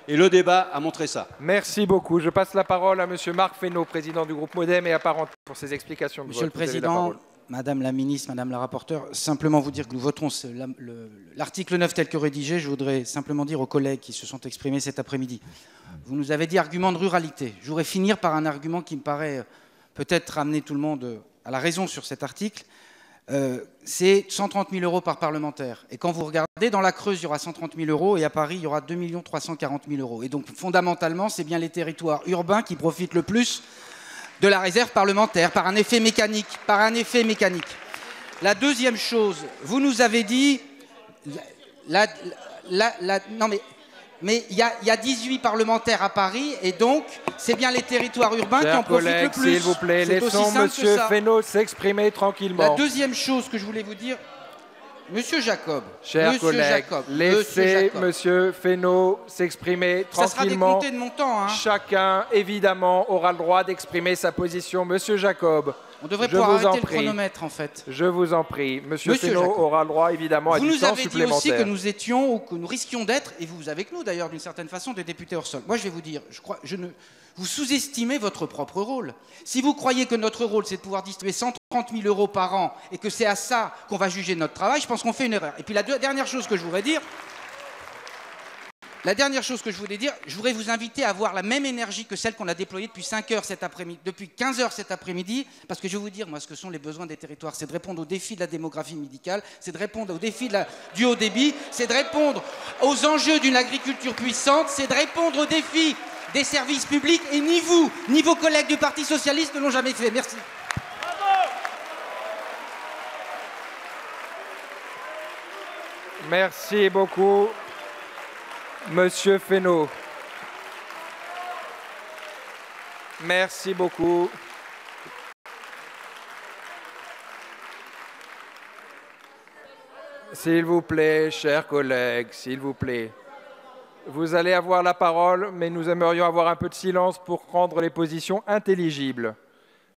Et le débat a montré ça. Merci beaucoup. Je passe la parole à Monsieur Marc Fesneau, président du groupe Modem et apparenté pour ses explications de vote. Monsieur le Président, Madame la Ministre, Madame la rapporteure, simplement vous dire que nous voterons l'article 9 tel que rédigé. Je voudrais simplement dire aux collègues qui se sont exprimés cet après-midi. Vous nous avez dit argument de ruralité. Je voudrais finir par un argument qui me paraît peut-être ramener tout le monde à la raison sur cet article. C'est 130 000 € par parlementaire. Et quand vous regardez, dans la Creuse, il y aura 130 000 € et à Paris, il y aura 2 340 000 €. Et donc, fondamentalement, c'est bien les territoires urbains qui profitent le plus de la réserve parlementaire, par un effet mécanique. La deuxième chose, vous nous avez dit... non mais il y a 18 parlementaires à Paris, et donc, c'est bien les territoires urbains qui en profitent le plus. S'il vous plaît, laissons Monsieur Fesneau s'exprimer tranquillement. La deuxième chose que je voulais vous dire... Monsieur Jacob, chers collègues, laissez Monsieur Fesneau s'exprimer tranquillement. Ça sera décompté de mon temps. Hein. Chacun, évidemment, aura le droit d'exprimer sa position. Monsieur Jacob, on devrait pouvoir arrêter le chronomètre, en fait. Je vous en prie. Monsieur Fesneau aura le droit, évidemment, à du temps supplémentaire. Vous nous avez dit aussi que nous étions, ou que nous risquions d'être, et vous avec nous d'ailleurs, d'une certaine façon, des députés hors sol. Moi, je vais vous dire, vous sous-estimez votre propre rôle. Si vous croyez que notre rôle, c'est de pouvoir distribuer 130 000 € par an et que c'est à ça qu'on va juger notre travail, je pense qu'on fait une erreur. Et puis la dernière chose que je voudrais dire, je voudrais vous inviter à avoir la même énergie que celle qu'on a déployée depuis 5 heures cet après-midi, depuis 15 heures cet après-midi, parce que je vais vous dire, moi, ce que sont les besoins des territoires, c'est de répondre aux défis de la démographie médicale, c'est de répondre aux défis du haut débit, c'est de répondre aux enjeux d'une agriculture puissante, c'est de répondre aux défis des services publics, et ni vous, ni vos collègues du Parti Socialiste ne l'ont jamais fait. Merci. Merci beaucoup, Monsieur Fesneau. Merci beaucoup. S'il vous plaît, chers collègues, s'il vous plaît. Vous allez avoir la parole, mais nous aimerions avoir un peu de silence pour rendre les positions intelligibles.